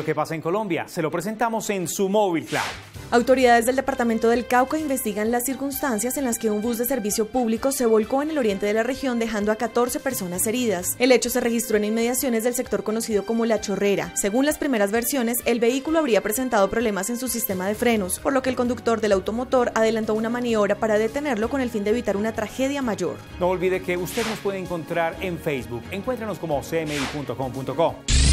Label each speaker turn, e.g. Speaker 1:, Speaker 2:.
Speaker 1: lo que pasa en Colombia se lo presentamos en su móvil Cloud.
Speaker 2: Autoridades del departamento del Cauca investigan las circunstancias en las que un bus de servicio público se volcó en el oriente de la región dejando a 14 personas heridas. El hecho se registró en inmediaciones del sector conocido como La Chorrera. Según las primeras versiones, el vehículo habría presentado problemas en su sistema de frenos, por lo que el conductor del automotor adelantó una maniobra para detenerlo con el fin de evitar una tragedia mayor.
Speaker 1: No olvide que usted nos puede encontrar en Facebook. Encuéntrenos como cmi.com.co.